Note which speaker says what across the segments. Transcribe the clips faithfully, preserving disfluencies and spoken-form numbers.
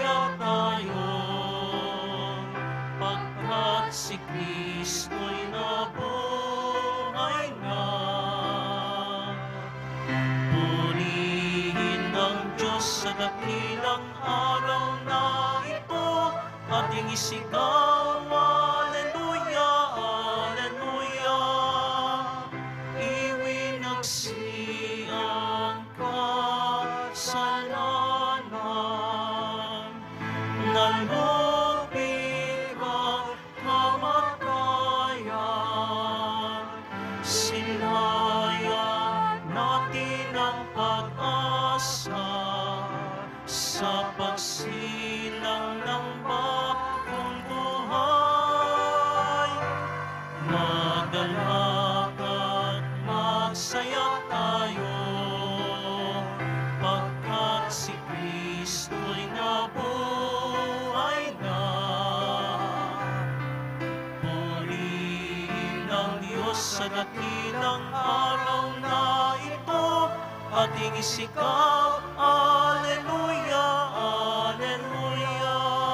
Speaker 1: masaya tayo, pagkat si Kristo'y nabuhay na. Purihin ng Diyos sa dakilang araw na ito, ating isigaw, Alleluia, Alleluia. Iwinagsi ang kasalanan, nalubig ang kamatayan, silayan natin ang pag-asa sa pagsilang ng bagong buhay. Magdalak at magsaya tayo, pagkat si Kristo'y nabuhay na. Purihin ng Diyos sa dakilang araw na ito, ating isigaw, Alleluia, Alleluia.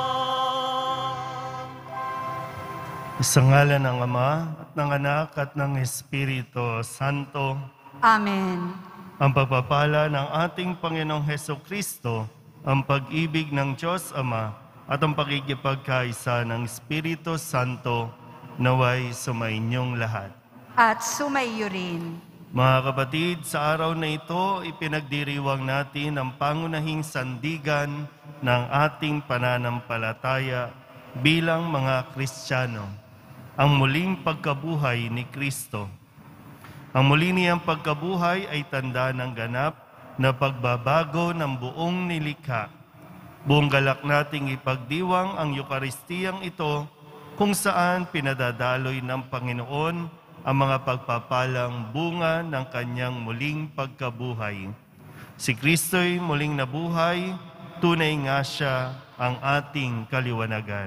Speaker 2: Sa ngalan ng Ama, at ng Anak, at ng Espiritu Santo.
Speaker 3: Amen.
Speaker 2: Ang pagpapala ng ating Panginoong Hesukristo, ang pag-ibig ng Diyos Ama, at ang pakikipagkaisa ng Espiritu Santo, naway sumainyong lahat.
Speaker 3: At sumaiyo rin.
Speaker 2: Mga kapatid, sa araw na ito, ipinagdiriwang natin ang pangunahing sandigan ng ating pananampalataya bilang mga Kristiyano, ang muling pagkabuhay ni Kristo. Ang muli niyang pagkabuhay ay tanda ng ganap na pagbabago ng buong nilikha. Buong galak nating ipagdiwang ang Eukaristiyang ito, kung saan pinadadaloy ng Panginoon ang mga pagpapalang bunga ng kanyang muling pagkabuhay. Si Kristo'y muling nabuhay, tunay nga siya ang ating kaliwanagan.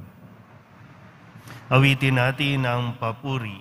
Speaker 2: Awitin natin ang papuri.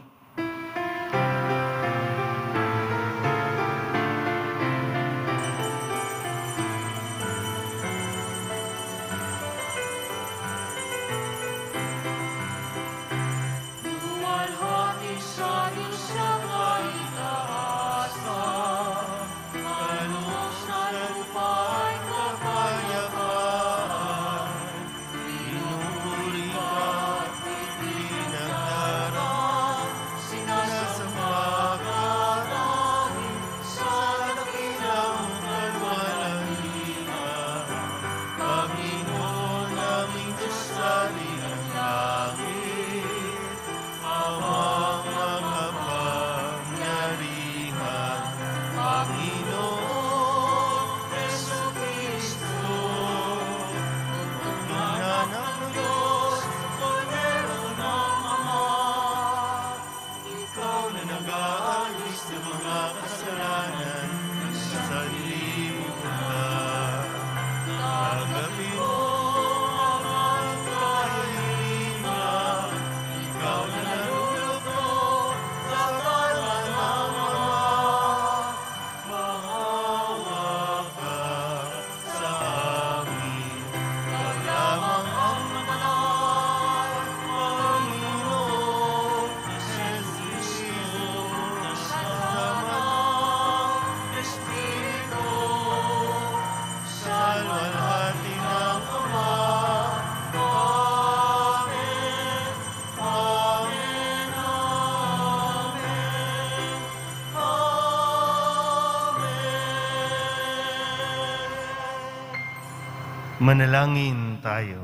Speaker 2: Manalangin tayo.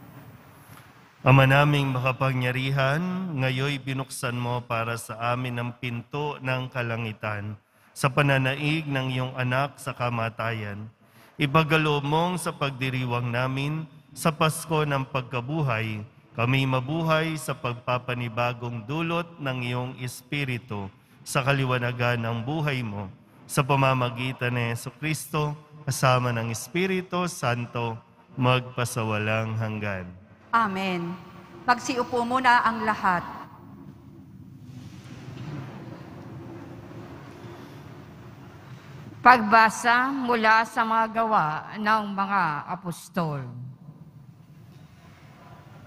Speaker 2: Ama naming makapangyarihan, ngayoy binuksan mo para sa amin ang pinto ng kalangitan sa pananaig ng iyong anak sa kamatayan. Ipagkaloob mong sa pagdiriwang namin sa Pasko ng pagkabuhay, kami mabuhay sa pagpapanibagong dulot ng iyong Espiritu sa kaliwanagan ng buhay mo sa pamamagitan ni Jesucristo kasama ng Espiritu Santo magpasawalang hanggan.
Speaker 3: Amen. Magsiupo muna ang lahat.
Speaker 4: Pagbasa mula sa mga gawa ng mga apostol.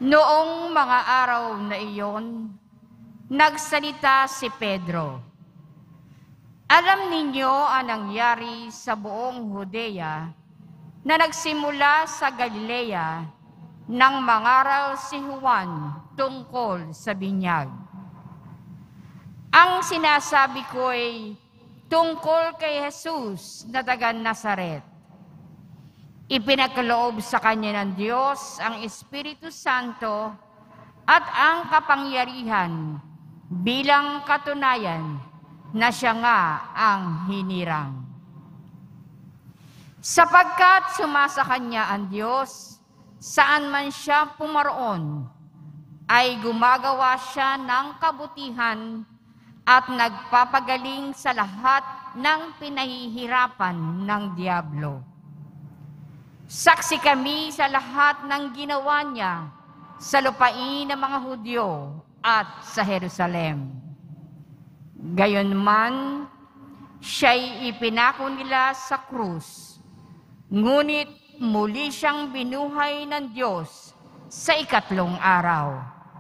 Speaker 4: Noong mga araw na iyon, nagsalita si Pedro. Alam ninyo ang nangyari sa buong Judea na nagsimula sa Galilea nang mangaral si Juan tungkol sa binyag. Ang sinasabi ko ay tungkol kay Jesus na taga Nazaret. Ipinagkaloob sa kanya ng Diyos ang Espiritu Santo at ang kapangyarihan bilang katunayan na siya nga ang hinirang. Sapagkat sumasa kanya ang Diyos, saan man siya pumaroon, ay gumagawa siya ng kabutihan at nagpapagaling sa lahat ng pinahihirapan ng Diablo. Saksi kami sa lahat ng ginawa niya sa lupain ng mga Hudyo at sa Jerusalem. Gayunman, siya'y ipinako nila sa krus, ngunit muli siyang binuhay ng Diyos sa ikatlong araw.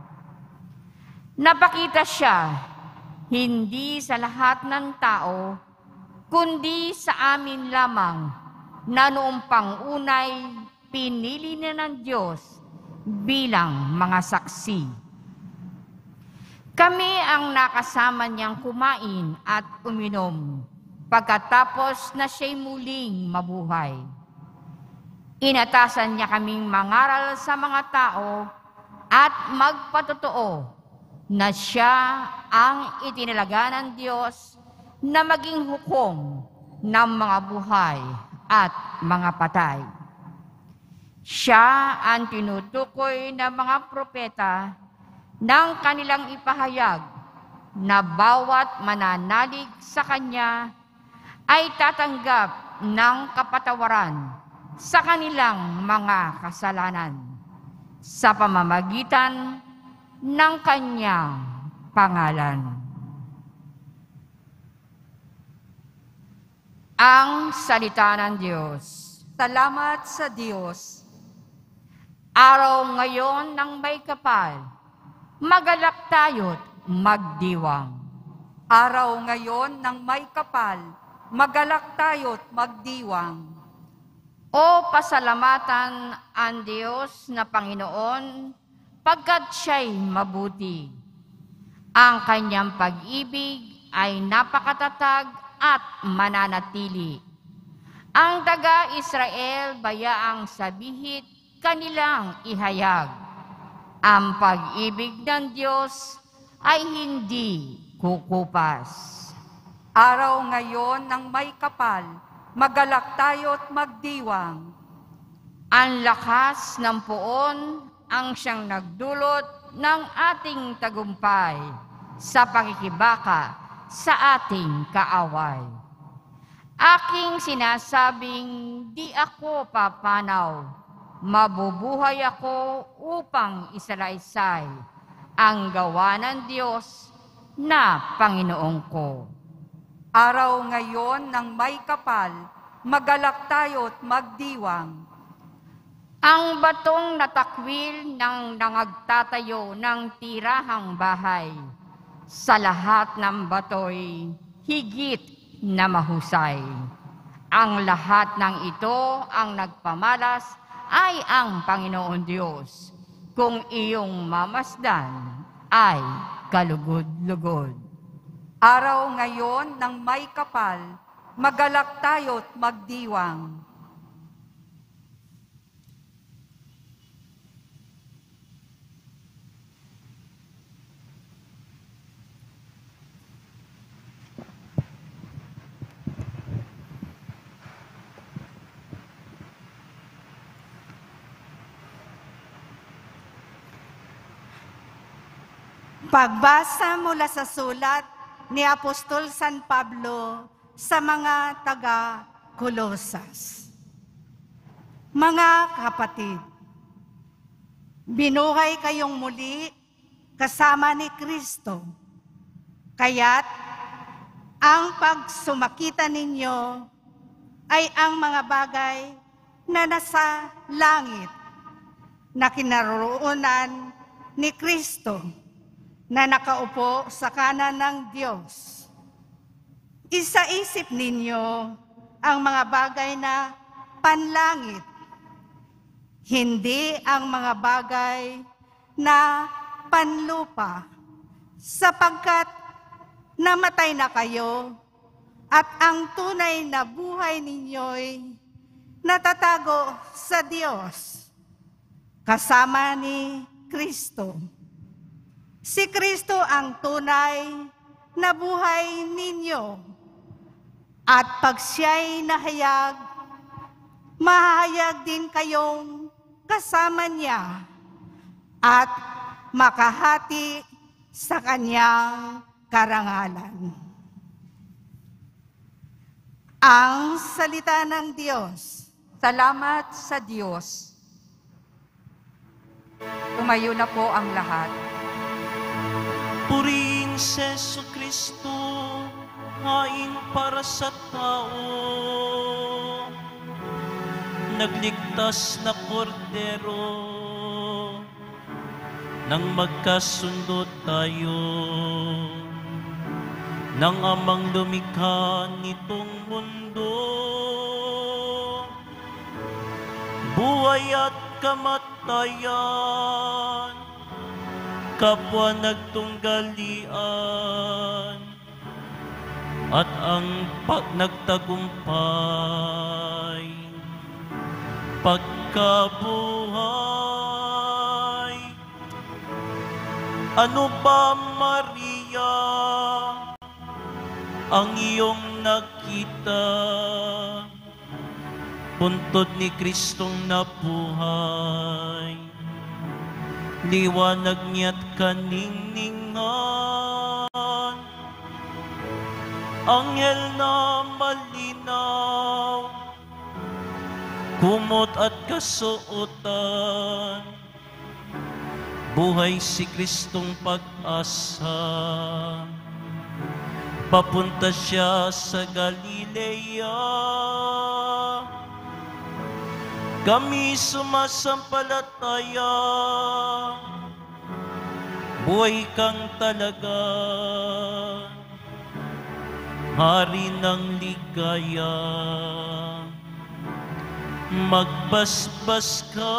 Speaker 4: Napakita siya hindi sa lahat ng tao, kundi sa amin lamang, na noong pangunay pinili na ng Diyos bilang mga saksi. Kami ang nakasama niyang kumain at uminom pagkatapos na siya'y muling mabuhay. Inatasan niya kaming mangaral sa mga tao at magpatotoo na siya ang itinalaga ng Diyos na maging hukom ng mga buhay at mga patay. Siya ang tinutukoy ng mga propeta ng kanilang ipahayag na bawat mananalig sa Kanya ay tatanggap ng kapatawaran sa kanilang mga kasalanan sa pamamagitan ng Kanyang pangalan. Ang salita ng Diyos.
Speaker 3: Salamat sa Diyos.
Speaker 4: Araw ngayon ng may kapal, magalak tayo't magdiwang.
Speaker 3: Araw ngayon ng may kapal, magalak tayo't magdiwang.
Speaker 4: O pasalamatan ang Diyos na Panginoon, pagkat siya'y mabuti. Ang kanyang pag-ibig ay napakatatag at mananatili. Ang taga-Israel bayaang sabihit kanilang ihayag. Ang pag-ibig ng Diyos ay hindi kukupas.
Speaker 3: Araw ngayon ng may kapal, magalak tayo't magdiwang.
Speaker 4: Ang lakas ng poon ang siyang nagdulot ng ating tagumpay sa pakikibaka sa ating kaaway. Aking sinasabing di ako papanaw, mabubuhay ako upang isalaysay ang gawa ng Diyos na Panginoon ko.
Speaker 3: Araw ngayon ng may kapal, magalak tayo't magdiwang.
Speaker 4: Ang batong natakwil ng nangagtatayo ng tirahang bahay, sa lahat ng batoy, higit na mahusay. Ang lahat ng ito ang nagpamalas ay ang Panginoon Diyos. Kung iyong mamasdan ay kalugod-lugod.
Speaker 3: Araw ngayon ng may kapal, magalak tayo't magdiwang.
Speaker 5: Pagbasa mula sa sulat ni Apostol San Pablo sa mga taga-Kolosas. Mga kapatid, binuhay kayong muli kasama ni Kristo, kaya't ang pagsumakita ninyo ay ang mga bagay na nasa langit na kinaroroonan ni Kristo na nakaupo sa kanan ng Diyos. Isaisip ninyo ang mga bagay na panlangit, hindi ang mga bagay na panlupa, sapagkat namatay na kayo at ang tunay na buhay ninyo'y natatago sa Diyos kasama ni Kristo. Si Kristo ang tunay na buhay ninyo at pag siya'y nahayag, mahayag din kayong kasama niya at makahati sa kanyang karangalan. Ang salita ng Diyos.
Speaker 3: Salamat sa Diyos. Tumayo na po ang lahat.
Speaker 1: Purihin si Jesucristo, hain para sa tao. Nagligtas na kordero, nang magkasundo tayo. Nang amang lumikha nitong mundo, buhay at kamatayan, kapwa nagtunggalian, at ang pag nagtagumpay, pagkabuhay. Ano ba, Maria, ang iyong nakita? Puntod ni Kristong nabuhay, liwanag niya't kaningningan, anghel na malinaw, kumot at kasuotan, buhay si Kristong pag-asa. Papunta siya sa Galilea, kami sumasampalataya, buhay kang talaga, hari ng ligaya. Magbasbas ka,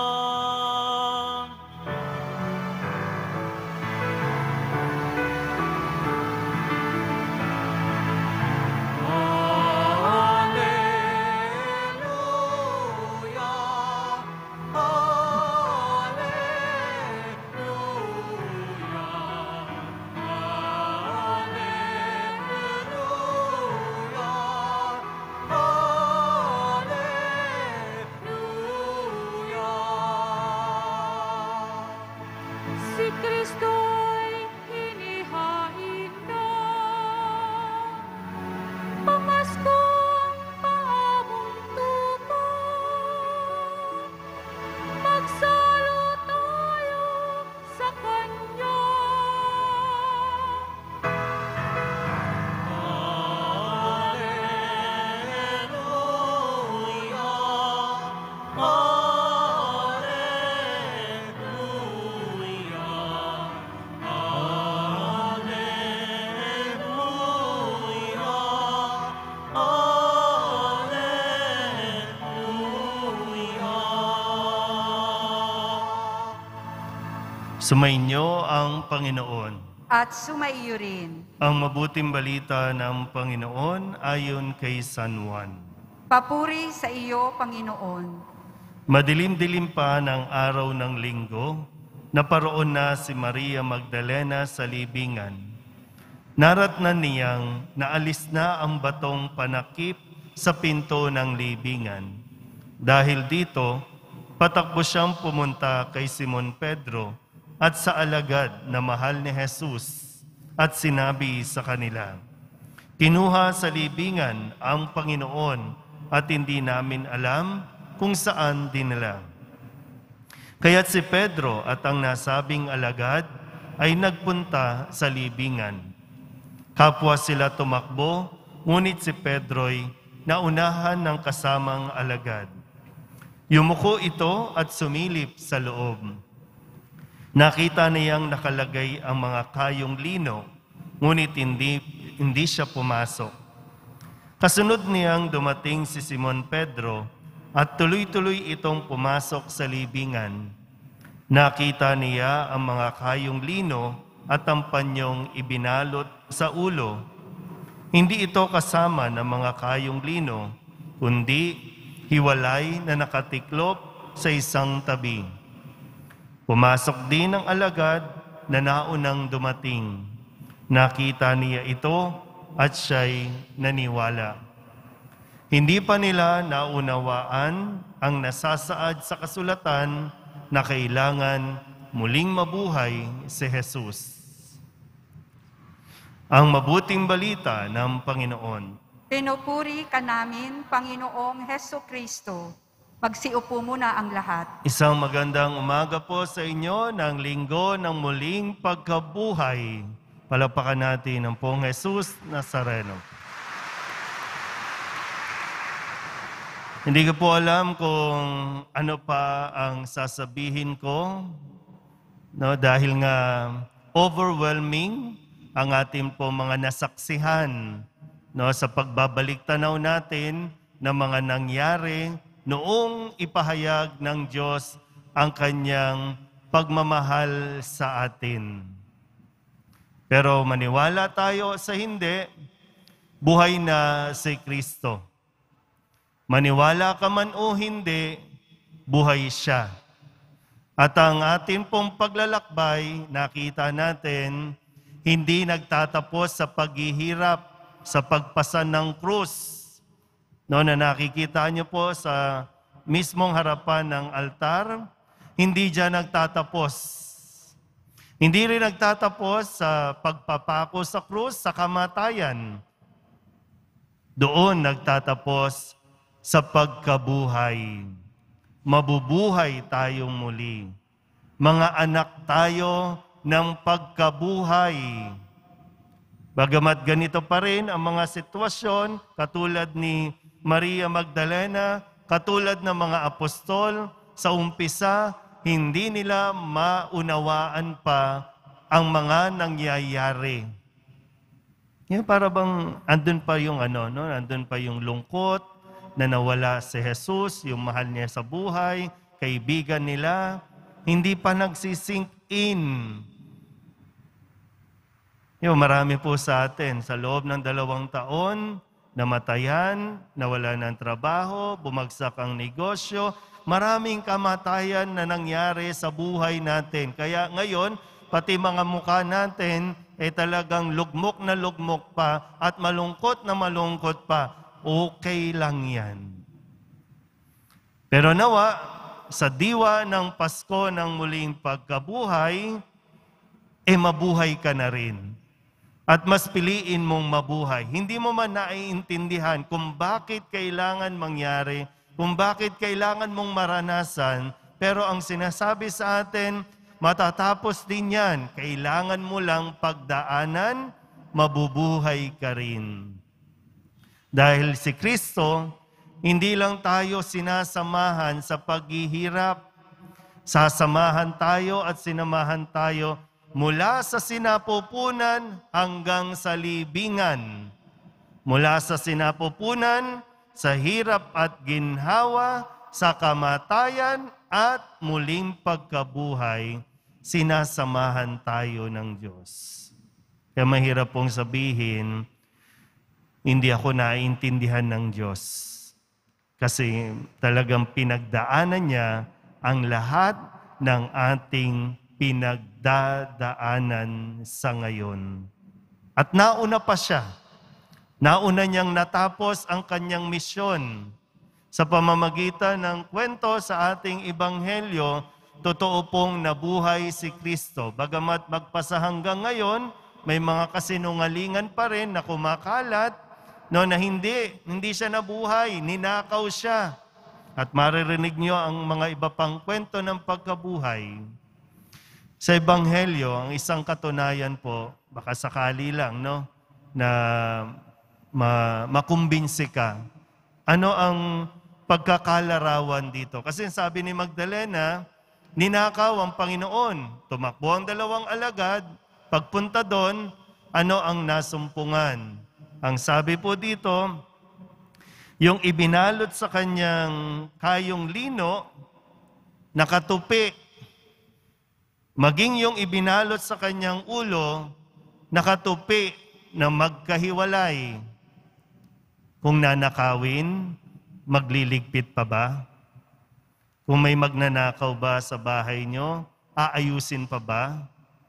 Speaker 2: Sumainyo ang Panginoon.
Speaker 3: At sumaiyo rin.
Speaker 2: Ang mabuting balita ng Panginoon ayon kay San Juan.
Speaker 3: Papuri sa iyo, Panginoon.
Speaker 2: Madilim-dilim pa ng araw ng linggo, naparoon na si Maria Magdalena sa libingan. Naratnan niyang naalis na ang batong panakip sa pinto ng libingan. Dahil dito, patakbo siyang pumunta kay Simon Pedro at sa alagad na mahal ni Jesus at sinabi sa kanila, "Kinuha sa libingan ang Panginoon at hindi namin alam kung saan dinala." Kaya't si Pedro at ang nasabing alagad ay nagpunta sa libingan. Kapwa sila tumakbo, ngunit si Pedro'y naunahan ng kasamang alagad. Yumuko ito at sumilip sa loob. Nakita niyang nakalagay ang mga kayong lino, ngunit hindi, hindi siya pumasok. Kasunod niyang dumating si Simon Pedro at tuloy-tuloy itong pumasok sa libingan. Nakita niya ang mga kayong lino at ang panyong ibinalot sa ulo. Hindi ito kasama ng mga kayong lino, kundi hiwalay na nakatiklop sa isang tabi. Pumasok din ang alagad na naunang dumating. Nakita niya ito at siya'y naniwala. Hindi pa nila naunawaan ang nasasaad sa kasulatan na kailangan muling mabuhay si Jesus. Ang mabuting balita ng Panginoon.
Speaker 3: Pinupuri ka namin, Panginoong Heso Kristo. Magsiupo muna ang lahat.
Speaker 2: Isang magandang umaga po sa inyo ng linggo ng muling pagkabuhay. Palapakan natin ang Pong Jesus Nazareno. Hindi ko po alam kung ano pa ang sasabihin ko, no, dahil nga overwhelming ang ating po mga nasaksihan, no, sa pagbabalik tanaw natin ng mga nangyari noong ipahayag ng Diyos ang kanyang pagmamahal sa atin. Pero maniwala tayo sa hindi, buhay na si Kristo. Maniwala ka man o hindi, buhay siya. At ang atin pong paglalakbay, nakita natin, hindi nagtatapos sa paghihirap, sa pagpasan ng krus. No, na nakikita niyo po sa mismong harapan ng altar, hindi diyan nagtatapos. Hindi rin nagtatapos sa pagpapako sa krus, sa kamatayan. Doon nagtatapos sa pagkabuhay. Mabubuhay tayong muli. Mga anak tayo ng pagkabuhay. Bagamat ganito pa rin ang mga sitwasyon, katulad ni Maria Magdalena, katulad ng mga apostol, sa umpisa, hindi nila maunawaan pa ang mga nangyayari. Yan, para bang andun pa yung ano, no? Andun pa yung lungkot na nawala si Jesus, yung mahal niya sa buhay, kaibigan nila, hindi pa nagsisink in. Yung marami po sa atin, sa loob ng dalawang taon, namatayan, nawala ng trabaho, bumagsak ang negosyo, maraming kamatayan na nangyari sa buhay natin. Kaya ngayon, pati mga mukha natin ay talagang lugmok na lugmok pa at malungkot na malungkot pa. Okay lang yan. Pero nawa, sa diwa ng Pasko ng muling pagkabuhay, eh mabuhay ka na rin. At mas piliin mong mabuhay. Hindi mo man naiintindihan kung bakit kailangan mangyari, kung bakit kailangan mong maranasan, pero ang sinasabi sa atin, matatapos din yan. Kailangan mo lang pagdaanan, mabubuhay ka rin. Dahil si Kristo, hindi lang tayo sinasamahan sa paghihirap, sasamahan tayo at sinamahan tayo mula sa sinapupunan hanggang sa libingan. Mula sa sinapupunan, sa hirap at ginhawa, sa kamatayan at muling pagkabuhay, sinasamahan tayo ng Diyos. Kaya mahirap pong sabihin, hindi ako naiintindihan ng Diyos. Kasi talagang pinagdaanan niya ang lahat ng ating pinagdadaanan sa ngayon. At nauna pa siya. Nauna niyang natapos ang kanyang misyon. Sa pamamagitan ng kwento sa ating ebanghelyo, totoo pong nabuhay si Kristo. Bagamat magpasa hanggang ngayon, may mga kasinungalingan pa rin na kumakalat, no, na hindi, hindi siya nabuhay, ninakaw siya. At maririnig niyo ang mga iba pang kwento ng pagkabuhay. Sa Ebanghelyo, ang isang katunayan po, baka sakali lang, no, na ma makumbinsi ka. Ano ang pagkakalarawan dito. Kasi sabi ni Magdalena, ninakaw ang Panginoon. Tumakbo ang dalawang alagad. Pagpunta doon, ano ang nasumpungan? Ang sabi po dito, yung ibinalot sa kanyang kayong lino, nakatupi. Maging yung ibinalot sa kanyang ulo, nakatupi na magkahiwalay. Kung nanakawin, magliligpit pa ba? Kung may magnanakaw ba sa bahay nyo, aayusin pa ba?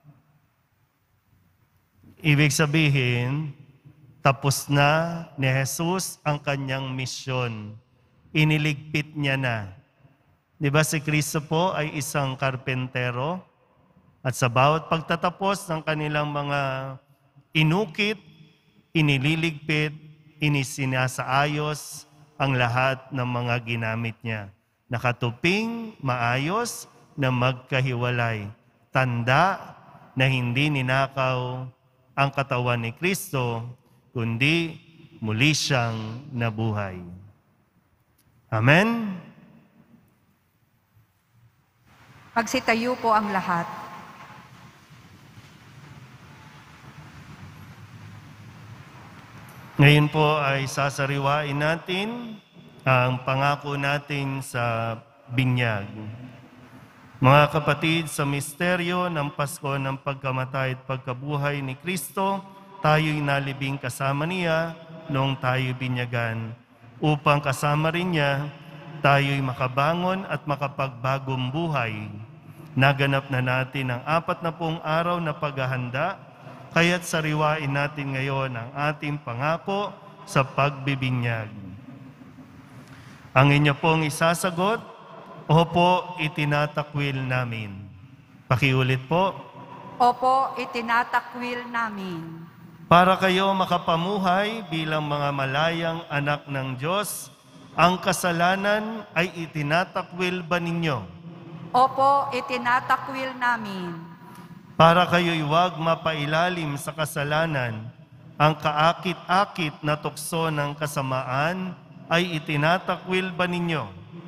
Speaker 2: Ibig sabihin, tapos na ni Jesus ang kanyang misyon. Iniligpit niya na. Di ba si Kristo po ay isang karpentero? At sa bawat pagtatapos ng kanilang mga inukit, inililigpit, inisinasaayos ang lahat ng mga ginamit niya. Nakatuping, maayos, na magkahiwalay. Tanda na hindi ninakaw ang katawan ni Kristo, kundi muli siyang nabuhay. Amen?
Speaker 3: Magsitayo po ang lahat.
Speaker 2: Ngayon po ay sasariwain natin ang pangako natin sa binyag. Mga kapatid, sa misteryo ng Pasko ng pagkamatay at pagkabuhay ni Kristo, tayo'y nalibing kasama niya noong tayo'y binyagan, upang kasama rin niya tayo'y makabangon at makapagbagong buhay. Naganap na natin ang apat na pung araw na paghahanda, kaya't sariwain natin ngayon ang ating pangako sa pagbibinyag. Ang inyo pong isasagot, opo, itinatakwil namin. Pakiulit po.
Speaker 3: Opo, itinatakwil namin.
Speaker 2: Para kayo makapamuhay bilang mga malayang anak ng Diyos, ang kasalanan ay itinatakwil ba ninyo?
Speaker 3: Opo, itinatakwil namin.
Speaker 2: Para kayo'y huwag mapailalim sa kasalanan, ang kaakit-akit na tukso ng kasamaan ay itinatakwil ba ninyo?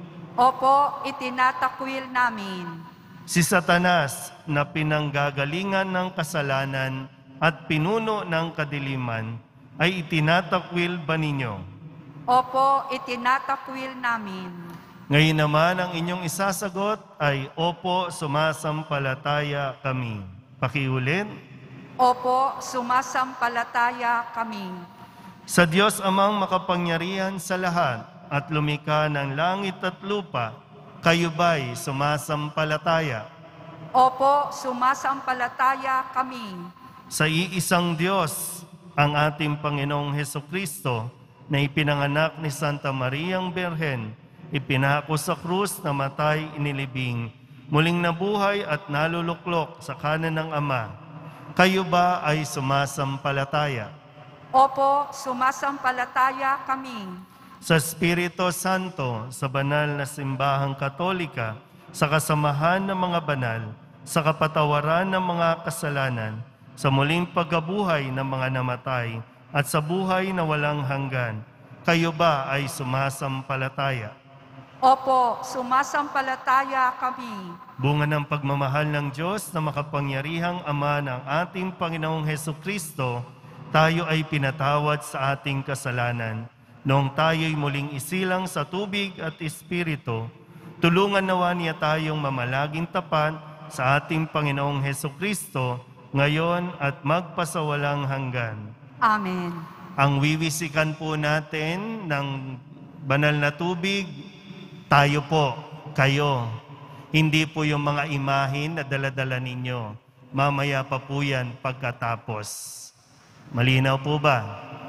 Speaker 3: Opo, itinatakwil namin.
Speaker 2: Si Satanas na pinanggagalingan ng kasalanan at pinuno ng kadiliman ay itinatakwil ba ninyo?
Speaker 3: Opo, itinatakwil namin.
Speaker 2: Ngayon naman ang inyong isasagot ay, opo, sumasampalataya kami. Pakiulit.
Speaker 3: Opo, sumasampalataya kami.
Speaker 2: Sa Diyos Amang makapangyarihan sa lahat at lumikha ng langit at lupa, kayo ba'y sumasampalataya?
Speaker 3: Opo, sumasampalataya kami.
Speaker 2: Sa iisang Diyos, ang ating Panginoong Hesukristo, na ipinanganak ni Santa Mariang Birhen, ipinako sa krus, namatay, inilibing, muling nabuhay at naluluklok sa kanan ng Ama. Kayo ba ay sumasampalataya?
Speaker 3: Opo, sumasampalataya kami.
Speaker 2: Sa Espiritu Santo, sa banal na simbahang Katolika, sa kasamahan ng mga banal, sa kapatawaran ng mga kasalanan, sa muling pagkabuhay ng mga namatay, at sa buhay na walang hanggan, kayo ba ay sumasampalataya?
Speaker 3: Opo, sumasampalataya kami.
Speaker 2: Bunga ng pagmamahal ng Diyos na makapangyarihang Ama ng ating Panginoong Hesukristo, tayo ay pinatawad sa ating kasalanan. Noong tayo'y muling isilang sa tubig at Espiritu, tulungan nawa niya tayong mamalaging tapat sa ating Panginoong Hesukristo, ngayon at magpasawalang hanggan.
Speaker 3: Amen.
Speaker 2: Ang wiwisikan po natin ng banal na tubig, tayo po, kayo. Hindi po yung mga imahin na dala-dala ninyo. Mamaya pa po yan pagkatapos. Malinaw po ba?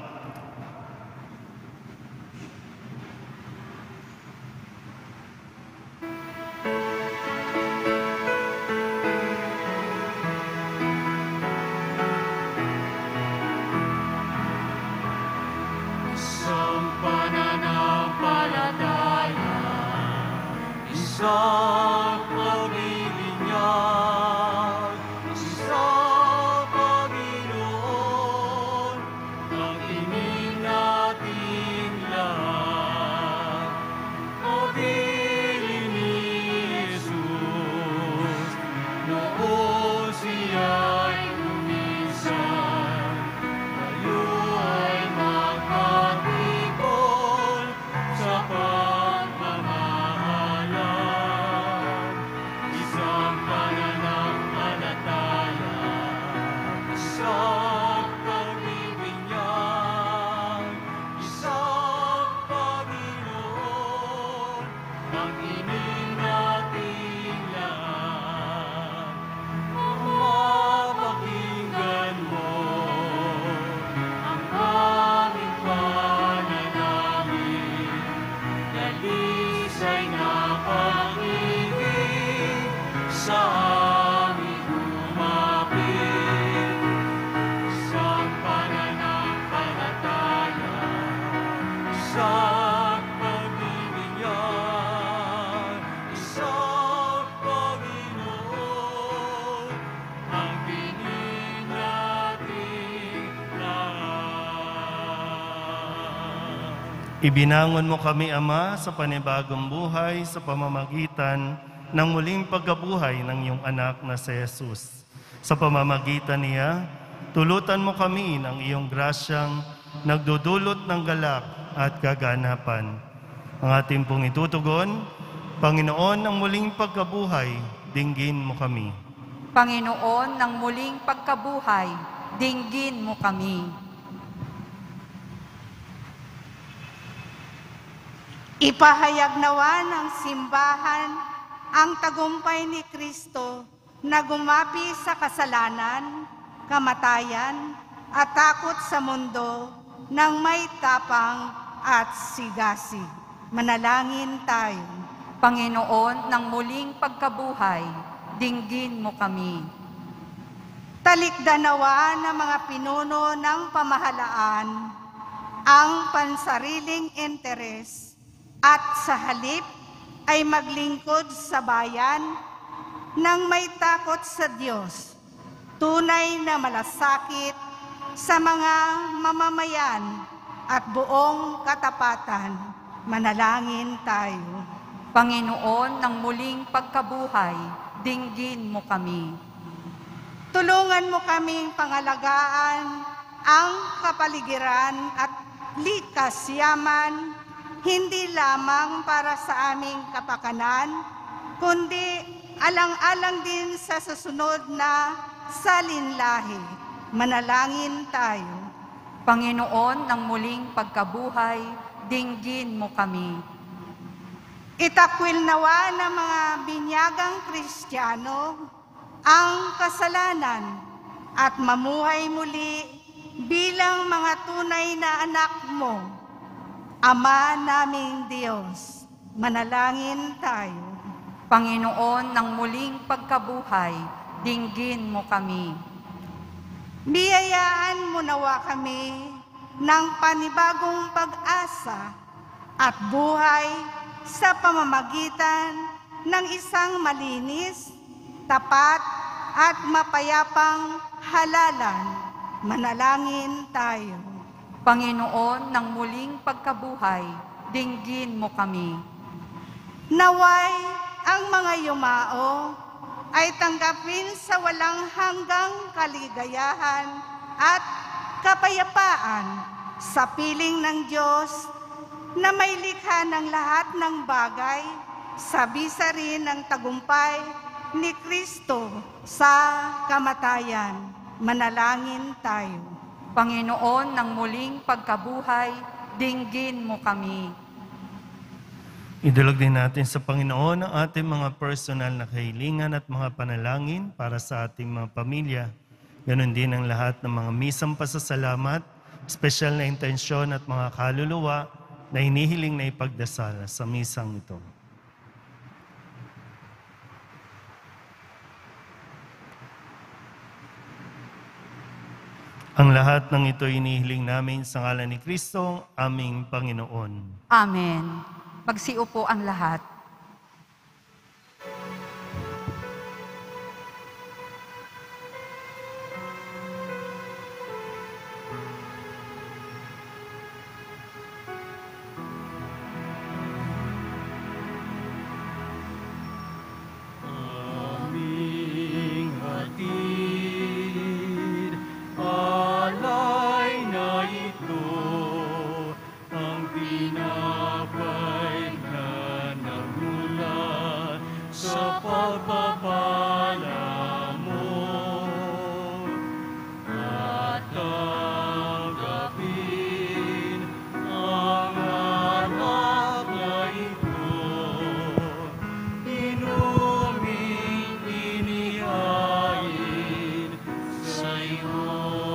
Speaker 1: Isang pagbibinyag, isang Panginoon, ang
Speaker 2: Ibinangon mo kami, Ama, sa panibagong buhay sa pamamagitan ng muling pagkabuhay ng iyong anak na si Jesus. Sa pamamagitan niya, tulutan mo kami ng iyong grasyang nagdudulot ng galak at kaganapan. Ang ating pong itutugon, Panginoon ng muling pagkabuhay, dinggin mo kami.
Speaker 3: Panginoon ng muling pagkabuhay, dinggin mo kami.
Speaker 5: Ipahayag nawa ng simbahan ang tagumpay ni Kristo na gumapi sa kasalanan, kamatayan, at takot sa mundo ng may tapang at sigasig. Manalangin tayo.
Speaker 3: Panginoon ng muling pagkabuhay, dinggin mo kami.
Speaker 5: Talikdan nawa ng mga pinuno ng pamahalaan ang pansariling interes at sa halip ay maglingkod sa bayan ng may takot sa Diyos, tunay na malasakit sa mga mamamayan at buong katapatan. Manalangin tayo.
Speaker 3: Panginoon ng muling pagkabuhay, dinggin mo kami.
Speaker 5: Tulungan mo kaming pangalagaan ang kapaligiran at likas yaman, hindi lamang para sa aming kapakanan, kundi alang-alang din sa susunod na salinlahi. Manalangin tayo.
Speaker 3: Panginoon ng muling pagkabuhay, dinggin mo kami.
Speaker 5: Itakwil nawa ng mga binyagang Kristiyano ang kasalanan at mamuhay muli bilang mga tunay na anak mo. Ama naming Diyos, manalangin tayo.
Speaker 3: Panginoon ng muling pagkabuhay, dinggin mo kami.
Speaker 5: Biyayaan mo nawa kami ng panibagong pag-asa at buhay sa pamamagitan ng isang malinis, tapat at mapayapang halalan. Manalangin tayo.
Speaker 3: Panginoon ng muling pagkabuhay, dinggin mo kami.
Speaker 5: Naway ang mga yumao ay tanggapin sa walang hanggang kaligayahan at kapayapaan sa piling ng Diyos na may likha ng lahat ng bagay, sabisa rin ng tagumpay ni Kristo sa kamatayan. Manalangin tayo.
Speaker 3: Panginoon ng muling pagkabuhay, dinggin mo kami.
Speaker 2: Idulog din natin sa Panginoon ang ating mga personal na kahilingan at mga panalangin para sa ating mga pamilya. Ganon din ang lahat ng mga misang pasasalamat, espesyal na intensyon at mga kaluluwa na hinihiling na ipagdasal sa misang ito. Ang lahat ng ito hinihiling namin sa ngalan ni Kristo, aming Panginoon.
Speaker 3: Amen. Magsiupo ang lahat.
Speaker 1: Aming hatid, alay na ito, ang tinapay na nagulat sa pagpapala mo. At tanggapin ang anak na ito, inuming inihain sa iyo.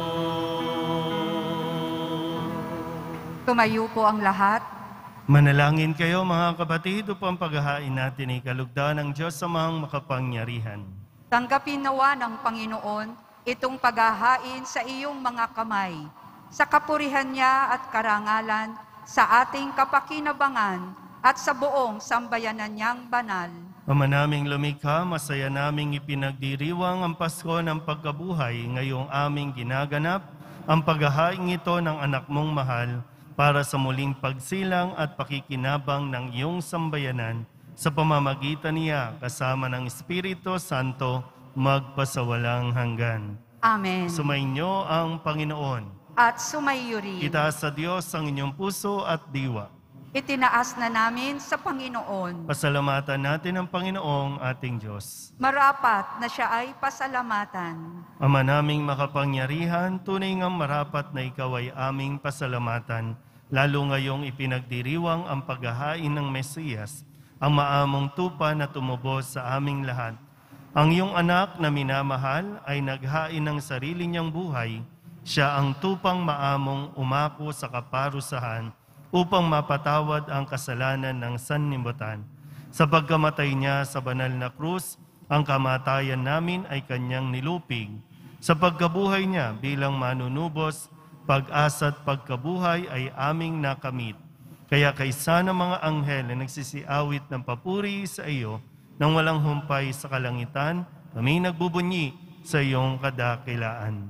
Speaker 3: Tumayo po ang lahat.
Speaker 2: Manalangin kayo mga kapatid upang paghahain natin ay kalugdan ng Diyos sa mga makapangyarihan.
Speaker 3: Tanggapin nawa ng Panginoon itong paghahain sa iyong mga kamay, sa kapurihan niya at karangalan, sa ating kapakinabangan at sa buong sambayanan niyang banal.
Speaker 2: Ama naming lumikha, masaya naming ipinagdiriwang ang Pasko ng pagkabuhay ngayong aming ginaganap, ang paghahain ito ng anak mong mahal, para sa muling pagsilang at pakikinabang ng iyong sambayanan sa pamamagitan niya kasama ng Espiritu Santo magpasawalang hanggan.
Speaker 3: Amen.
Speaker 2: Sumainyo ang Panginoon.
Speaker 3: At sumaiyo rin.
Speaker 2: Itaas sa Diyos ang inyong puso at diwa.
Speaker 3: Itinaas na namin sa Panginoon.
Speaker 2: Pasalamatan natin ang Panginoong ating Diyos.
Speaker 3: Marapat na siya ay pasalamatan.
Speaker 2: Ama naming makapangyarihan, tunay ngang marapat na ikaw ay aming pasalamatan, lalo ngayong ipinagdiriwang ang paghahain ng Mesiyas, ang maamong tupa na tumubos sa aming lahat. Ang iyong anak na minamahal ay naghain ng sarili niyang buhay. Siya ang tupang maamong umako sa kaparusahan upang mapatawad ang kasalanan ng sanlibutan. Sa pagkamatay niya sa banal na krus, ang kamatayan namin ay kanyang nilupig. Sa pagkabuhay niya bilang manunubos, pag-asa at pagkabuhay ay aming nakamit. Kaya kaysa ng mga anghel na nagsisiawit ng papuri sa iyo, nang walang humpay sa kalangitan, kami nagbubunyi sa iyong kadakilaan.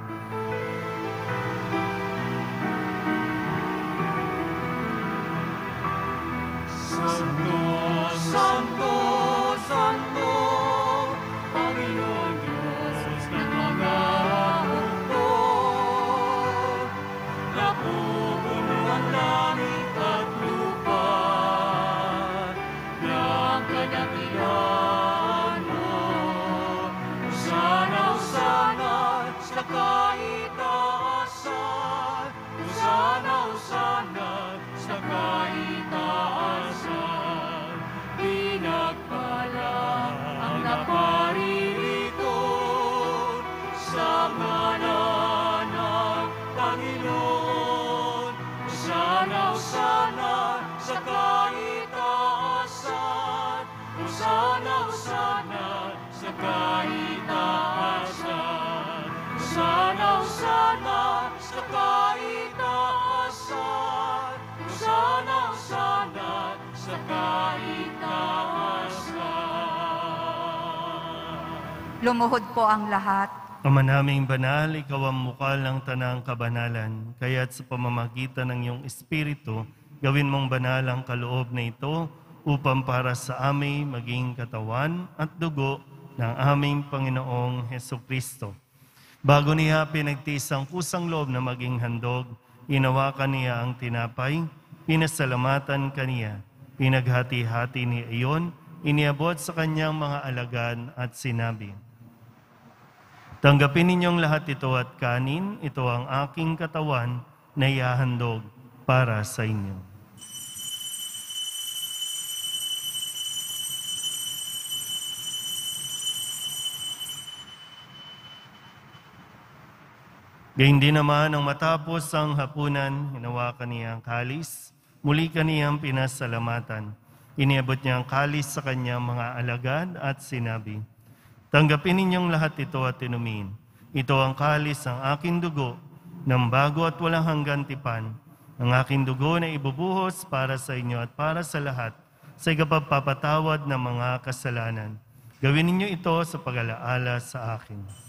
Speaker 1: Santo, Santo, Santo, Panginoon Diyos ng mga mundo. Napupuno ang langit at lupa ng kadakilaan mo. Hosana, Hosana sa kaitaasan. Hosana, Hosana sa kaitaasan. Pinagpala ang naparirito sa ngalan ng Panginoon. Hosana, Hosana sa kaitaasan. Hosana, Hosana sa kaitaasan. Hosana, Hosana sa kaitaasan. Hosana, Hosana sa kaitaasan.
Speaker 3: Lumuhod po ang lahat.
Speaker 2: Ama naming banal, ikaw ang mukha ng tanang kabanalan, kaya't sa pamamagitan ng iyong Espiritu, gawin mong banal ang kaloob na ito upang para sa amin maging katawan at dugo ng aming Panginoong Hesukristo. Bago niya pinagtiis ang kusang loob na maging handog, inawakan niya ang tinapay, pinasalamatan kaniya, pinaghati-hati niya iyon, iniabot sa kanyang mga alagad at sinabi, tanggapin ninyong lahat ito at kanin, ito ang aking katawan na ihahandog para sa inyo. Gayun din naman, ang matapos ang hapunan, hinawakan niya ang kalis, muli kaniyang pinasalamatan. Iniabot niya ang kalis sa kanyang mga alagad at sinabi, tanggapin ninyong lahat ito at inumin. Ito ang kalis ng aking dugo, ng bago at walang hanggan tipan, ang aking dugo na ibubuhos para sa inyo at para sa lahat, sa ikapagpapatawad ng mga kasalanan. Gawin ninyo ito sa pag-alaala sa akin.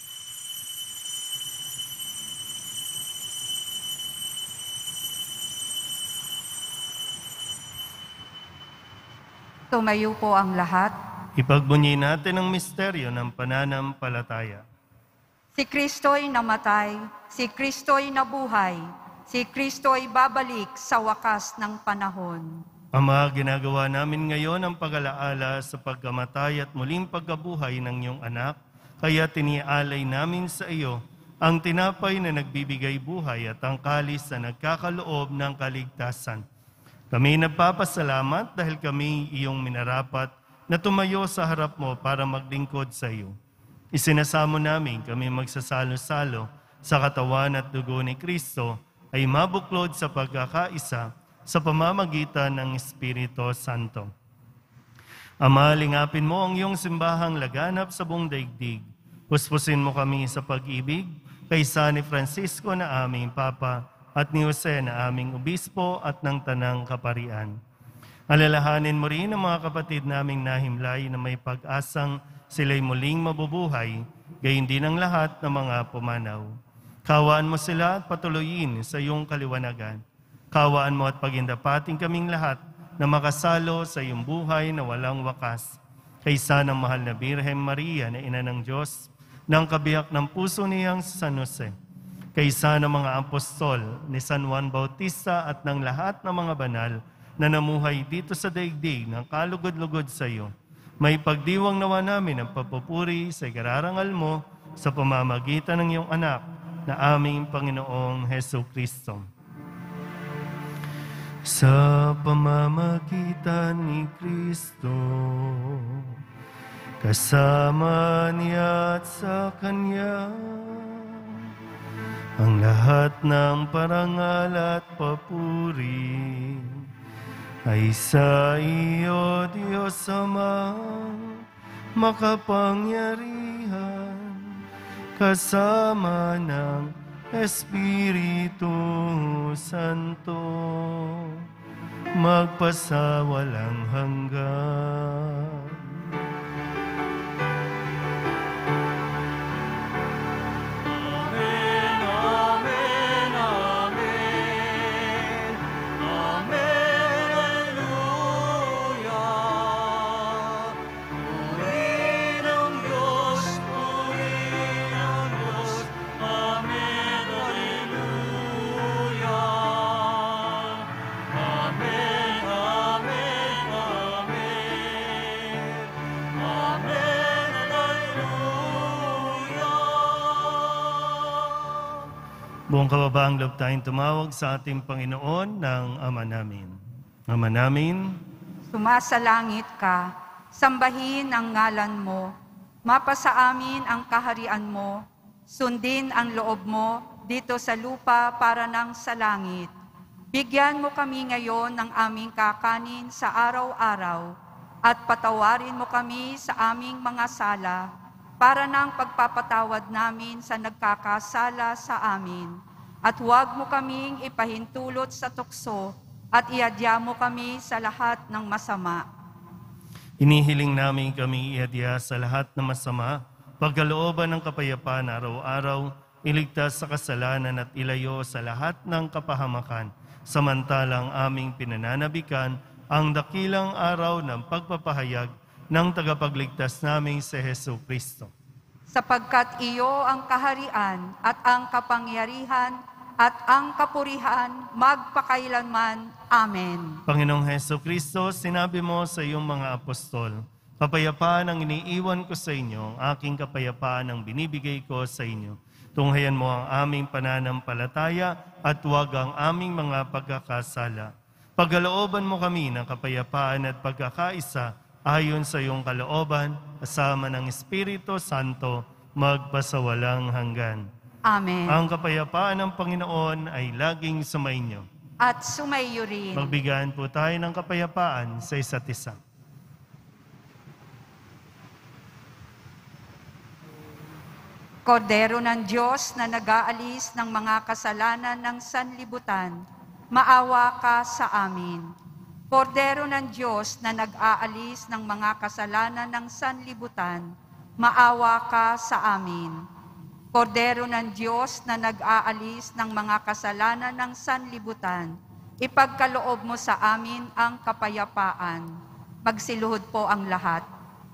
Speaker 3: Tumayo po ang lahat.
Speaker 2: Ipagbunyi natin ang misteryo ng pananampalataya.
Speaker 3: Si Kristo'y namatay, si Kristo'y nabuhay, si Kristo'y babalik sa wakas ng panahon.
Speaker 2: Ama, ginagawa namin ngayon ang pag-alaala sa pagkamatay at muling pagkabuhay ng iyong anak, kaya tinialay namin sa iyo ang tinapay na nagbibigay buhay at ang kalis na nagkakaloob ng kaligtasan. Kami nagpapasalamat dahil kami iyong minarapat na tumayo sa harap mo para maglingkod sa iyo. Isinasamo namin kami magsasalo-salo sa katawan at dugo ni Kristo ay mabuklod sa pagkakaisa sa pamamagitan ng Espiritu Santo. Ama, lingapin mo ang iyong simbahang laganap sa buong daigdig. Puspusin mo kami sa pag-ibig kaysa ni Francisco na aming Papa at ni Jose na aming Obispo at ng Tanang Kaparian. Alalahanin mo rin ang mga kapatid naming nahimlay na may pag-asang sila'y muling mabubuhay, gayon din ang lahat ng mga pumanaw. Kawaan mo sila at patuloyin sa iyong kaliwanagan. Kawaan mo at pagindapating kaming lahat na makasalo sa iyong buhay na walang wakas. Kaysa ng mahal na Birhen Maria na Ina ng Diyos, ng kabiyak ng puso niyang San Jose, kaysa ng mga apostol ni San Juan Bautista at ng lahat ng mga banal na namuhay dito sa daigdig ng kalugod-lugod sa iyo, may pagdiwang nawa namin ang papupuri sa ikararangal mo sa pamamagitan ng iyong anak na aming Panginoong Heso Kristo. Sa pamamagitan ni Kristo, kasama niya at sa Kanya, ang lahat ng parangal at papuri ay sa iyo, Diyos Ama, makapangyarihan, kasama ng Espiritu Santo, magpasawalang hanggan. Buong kababaang loob tayong tumawag sa ating Panginoon ng Ama namin. Ama namin,
Speaker 3: Sumasalangit ka, sambahin ang ngalan mo, mapasa amin ang kaharian mo, sundin ang loob mo dito sa lupa para nang sa langit. Bigyan mo kami ngayon ng aming kakanin sa araw-araw at patawarin mo kami sa aming mga sala para nang pagpapatawad namin sa nagkakasala sa amin. At huwag mo kaming ipahintulot sa tukso at iadya mo kami sa lahat ng masama.
Speaker 2: inihiling namin kami iadya sa lahat ng masama, pagkalooban ng kapayapaan araw-araw, iligtas sa kasalanan at ilayo sa lahat ng kapahamakan, samantalang aming pinananabikan ang dakilang araw ng pagpapahayag ng tagapagligtas naming si Heso Kristo.
Speaker 3: Sapagkat iyo ang kaharian at ang kapangyarihan at ang kapurihan magpakailanman. Amen.
Speaker 2: Panginoong Heso Kristo, sinabi mo sa iyong mga apostol, kapayapaan ang iniiwan ko sa inyo, ang aking kapayapaan ang binibigay ko sa inyo. Tunghayan mo ang aming pananampalataya at huwag ang aming mga pagkakasala. Pagkalooban mo kami ng kapayapaan at pagkakaisa ayon sa iyong kalooban, kasama ng Espiritu Santo, magpasawalang hanggan.
Speaker 3: Amen.
Speaker 2: Ang kapayapaan ng Panginoon ay laging sumainyo.
Speaker 3: At sumaiyo rin.
Speaker 2: Magbigayan po tayo ng kapayapaan sa isa't isa.
Speaker 3: Kordero ng Diyos na nag-aalis ng mga kasalanan ng sanlibutan, maawa ka sa amin. Kordero ng Diyos na nag-aalis ng mga kasalanan ng sanlibutan, maawa ka sa amin. Kordero ng Diyos na nag-aalis ng mga kasalanan ng sanlibutan, ipagkaloob mo sa amin ang kapayapaan. Magsiluhod po ang lahat.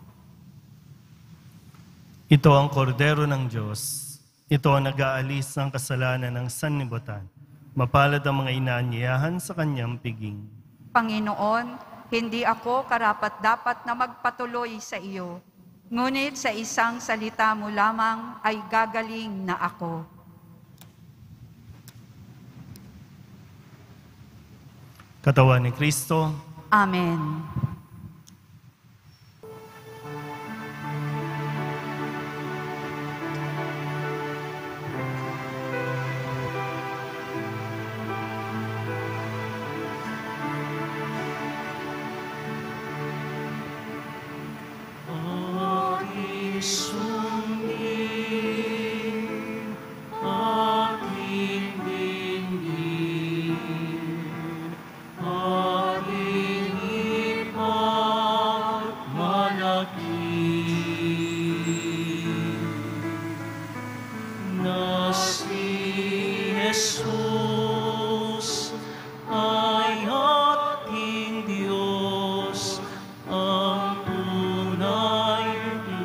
Speaker 2: Ito ang kordero ng Diyos. Ito ang nag-aalis ng kasalanan ng sanlibutan. Mapalad ang mga inaanyayahan sa kanyang piging.
Speaker 3: Panginoon, hindi ako karapat-dapat na magpatuloy sa iyo. Ngunit sa isang salita mo lamang ay gagaling na ako.
Speaker 2: Katawan ni Kristo.
Speaker 3: Amen.
Speaker 1: Ating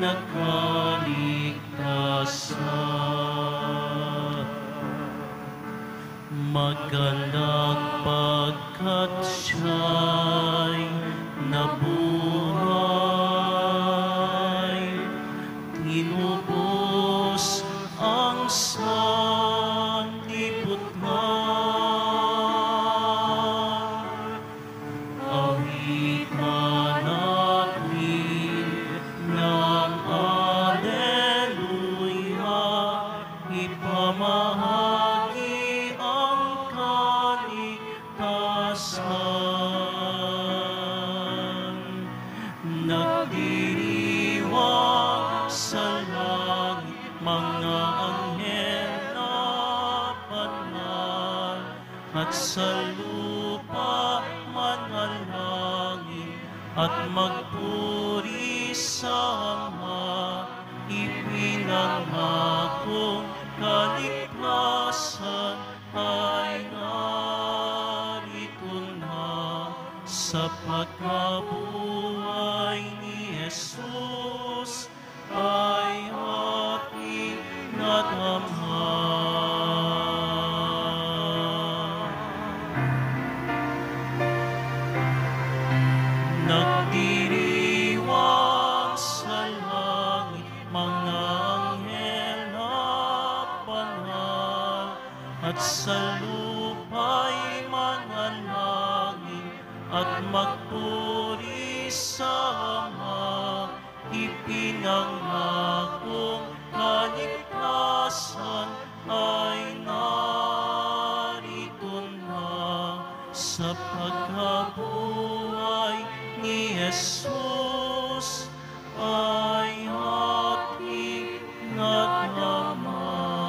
Speaker 1: nakaligtasan. Magalak pagkat siya'y nabuhay, tinubos ang sanlibutan. Awitan natin ng Alleluia, ipamahagi ang kaligtasan. Nagdiriwang sa langit mga anghel na banal, at sa lupa manalangin at magpuri sa Ama, ipinangakong kaligtasan ay narito na. Sa pagkabuhay ni Jesus ay ating nadama. Nagdiriwang sa langit mga anghel na banal, at sa lupa'y manalangin at magpuri sa Ama, ipinangakong kaligtasan ay narito na. Sa pagkabuhay ni Jesus ay ating nadama.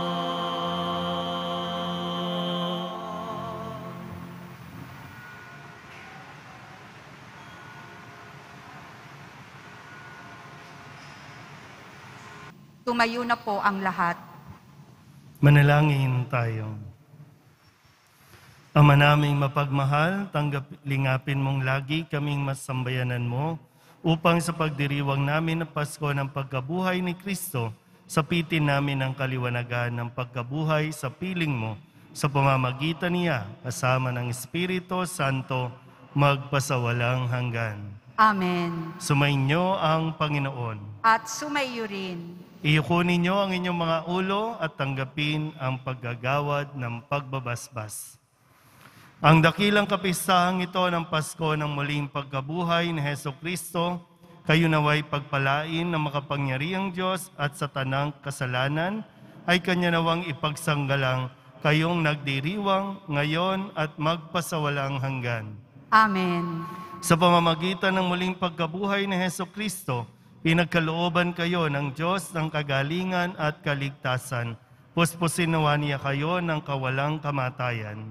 Speaker 3: Tumayo na po ang lahat.
Speaker 2: Manalangin tayo. Ama naming mapagmahal, tanggap, lingapin mong lagi kaming masambayanan mo upang sa pagdiriwang namin ng Pasko ng pagkabuhay ni Kristo, sapitin namin ang kaliwanagan ng pagkabuhay sa piling mo sa pamamagitan niya kasama ng Espiritu Santo magpasawalang hanggan.
Speaker 3: Amen.
Speaker 2: Sumainyo ang Panginoon.
Speaker 3: At sumayo rin.
Speaker 2: Iyuko ninyo ang inyong mga ulo at tanggapin ang paggagawad ng pagbabasbas. Ang dakilang kapisahang ito ng Pasko ng muling pagkabuhay ni Hesukristo, kayo naway pagpalain ng makapangyarihang Diyos at sa tanang kasalanan ay Kanya nawang ipagsanggalang kayong nagdiriwang ngayon at magpasawalang hanggan.
Speaker 3: Amen.
Speaker 2: Sa pamamagitan ng muling pagkabuhay ni Hesukristo, pinagkalooban kayo ng Diyos ng kagalingan at kaligtasan. Puspusin nawa niya kayo ng kawalang kamatayan.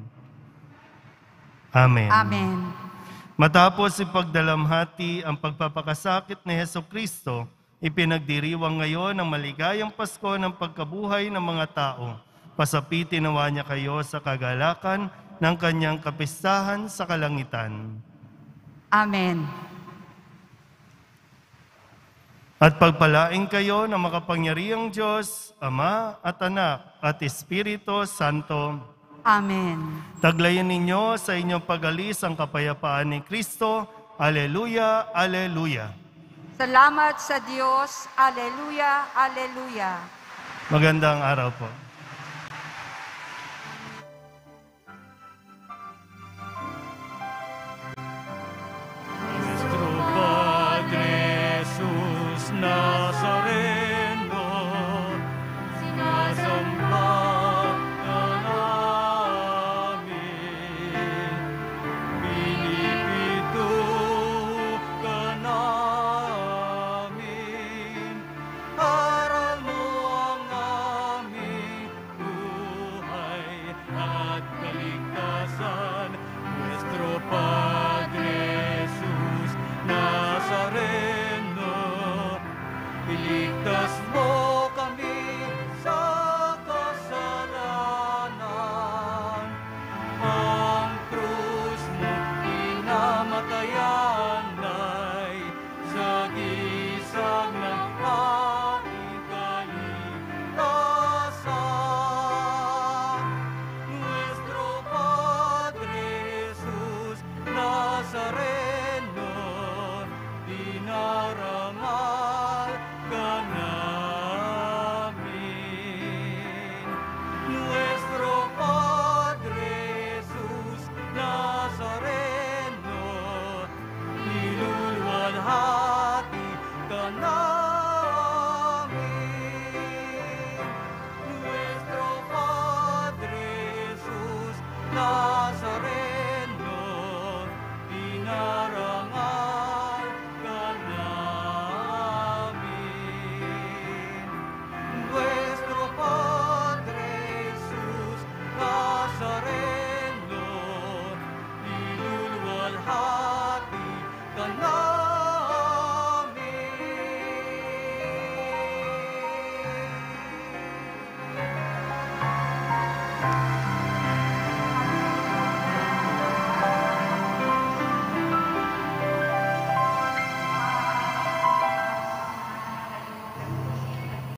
Speaker 2: Amen.
Speaker 3: Amen.
Speaker 2: Matapos ipagdalamhati ang pagpapakasakit ni Hesukristo, ipinagdiriwang ngayon ang maligayang Pasko ng pagkabuhay ng mga tao. Pasapitin nawa niya kayo sa kagalakan ng kanyang kapistahan sa kalangitan.
Speaker 3: Amen.
Speaker 2: At pagpalain kayo ng makapangyarihang Diyos, Ama at Anak at Espiritu Santo.
Speaker 3: Amen.
Speaker 2: Taglayan ninyo sa inyong pag-alis ang kapayapaan ni Kristo. Alleluia, alleluia.
Speaker 3: Salamat sa Diyos. Alleluia, alleluia.
Speaker 2: Magandang araw po.